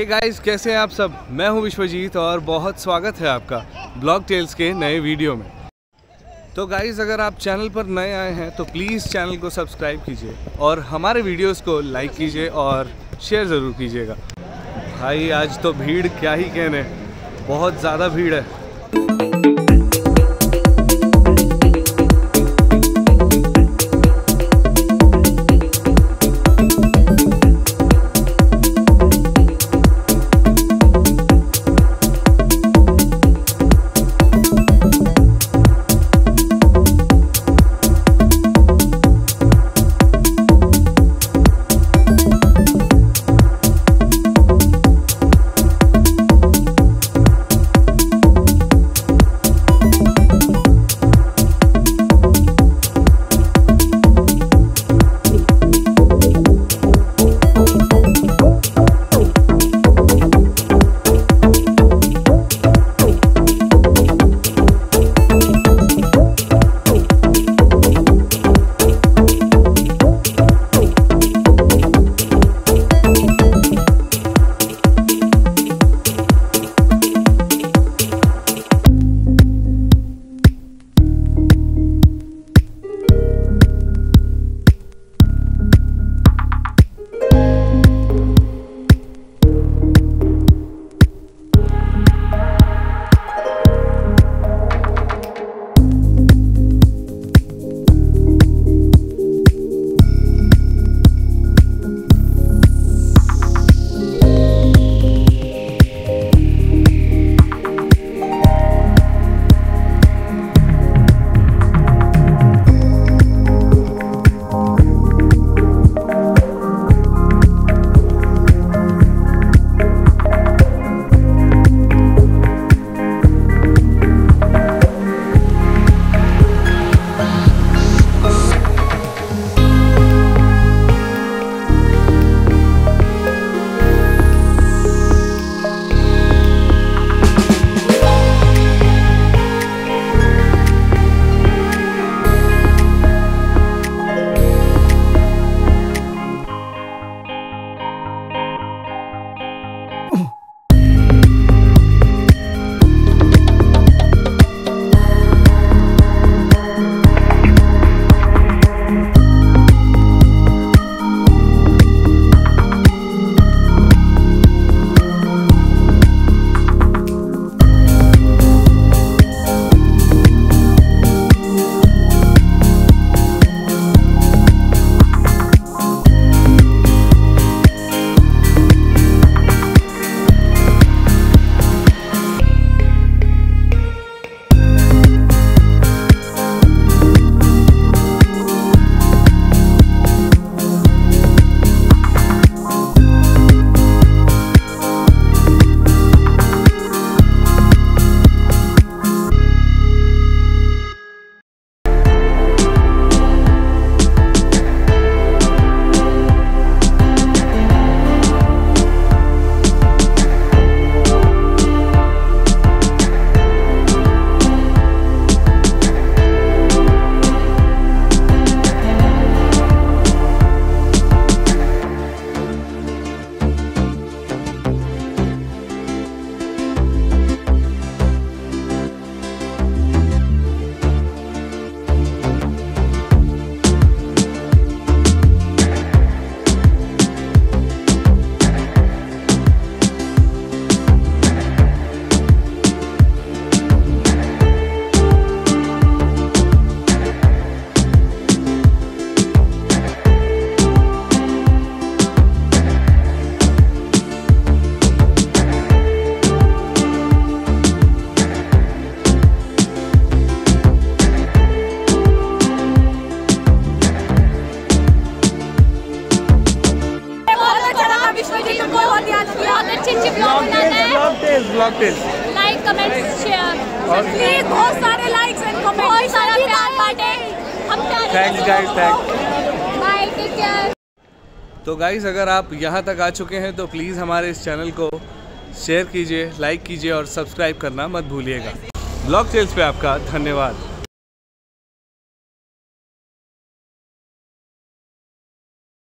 Hey guys, कैसे हैं आप सब। मैं हूं विश्वजीत और बहुत स्वागत है आपका ब्लॉग टेल्स के नए वीडियो में। तो गाइस, अगर आप चैनल पर नए आए हैं तो प्लीज़ चैनल को सब्सक्राइब कीजिए और हमारे वीडियोस को लाइक कीजिए और शेयर ज़रूर कीजिएगा। भाई आज तो भीड़ क्या ही कहने, बहुत ज़्यादा भीड़ है। ब्लॉग टेल्स लाइक कमेंट शेयर और प्लीज बहुत सारे लाइक्स एंड कमेंट्स, बहुत सारा प्यार बांटे। हम thanks guys, thanks, bye, take care. तो गाइस, अगर आप यहाँ तक आ चुके हैं तो प्लीज़ हमारे इस चैनल को शेयर कीजिए, लाइक कीजिए और सब्सक्राइब करना मत भूलिएगा। ब्लॉग टेल्स पे आपका धन्यवाद।